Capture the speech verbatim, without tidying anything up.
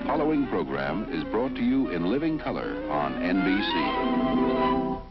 following program is brought to you in living color on N B C.